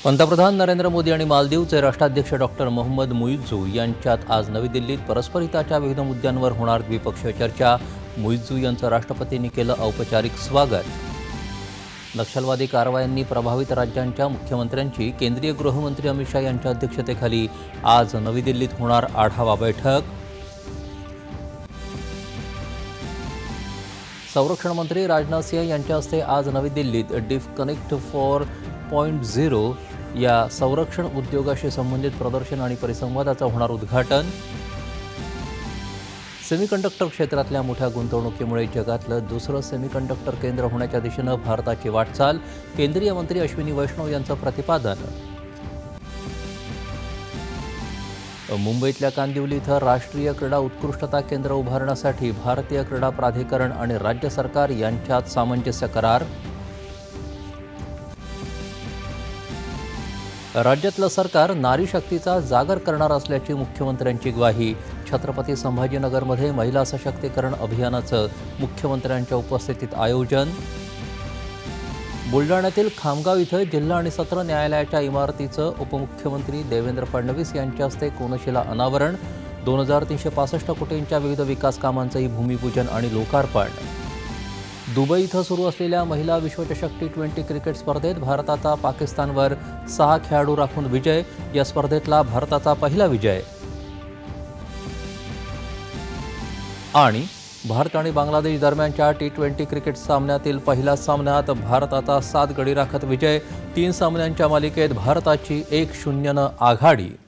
पंतप्रधान नरेंद्र मोदी आणि मालदीवचे राष्ट्राध्यक्ष डॉक्टर मोहम्मद मुइझू यांच्यात आज नवी दिल्लीत परस्पर हिताच्या विविध मुद्द्यांवर होणार द्विपक्षीय चर्चा। मुइझू यांचं राष्ट्रपतींनी केलं औपचारिक स्वागत। नक्षलवादी कारवायांनी प्रभावित राज्यांच्या मुख्यमंत्र्यांची केंद्रीय गृहमंत्री अमित शाह यांच्या अध्यक्षतेखाली आज नवी दिल्लीत होणार आढावा बैठक। संरक्षण मंत्री राजनाथ सिंह यांच्या हस्ते आज नवी दिल्लीत डिफ कनेक्ट 4.0 या संरक्षण उद्योगाशी संबंधित प्रदर्शन आणि परिसंवादाचं होणार उद्घाटन। सेमीकंडक्टर क्षेत्रातल्या मोठ्या गुंतवणुकीमुळे जगातलं दुसरं सेमीकंडक्टर केंद्र होण्याच्या दिशेनं भारताची वाटचाल, केंद्रीय मंत्री अश्विनी वैष्णव यांचं प्रतिपादन। मुंबईतल्या कांदिवली इथं राष्ट्रीय क्रीडा उत्कृष्टता केंद्र उभारण्यासाठी भारतीय क्रीडा प्राधिकरण आणि राज्य सरकार यांच्यात सामंजस्य करार। राज्यातलं सरकार नारी शक्तीचा जागर करणार असल्याची मुख्यमंत्र्यांची ग्वाही। छत्रपती संभाजीनगरमध्ये महिला सशक्तीकरण अभियानाचं मुख्यमंत्र्यांच्या उपस्थितीत आयोजन। बुलढाण्यातील खामगाव इथं जिल्हा आणि सत्र न्यायालयाच्या इमारतीचं उपमुख्यमंत्री देवेंद्र फडणवीस यांच्या हस्ते कोनशिला अनावरण। 2365 कोटींच्या विविध विकास कामांचंही भूमिपूजन आणि लोकार्पण। दुबई इथं सुरू असलेल्या महिला विश्वचषक T20 क्रिकेट स्पर्धेत भारताचा पाकिस्तानवर 6 खेळाडू राखून विजय। या स्पर्धेतला भारताचा पहिला विजय। आणि भारत आणि बांगलादेश दरम्यानच्या T20 क्रिकेट सामन्यातील पहिल्या सामन्यात भारताचा 7 गडी राखत विजय। 3 सामन्यांच्या मालिकेत भारताची 1-0 आघाडी।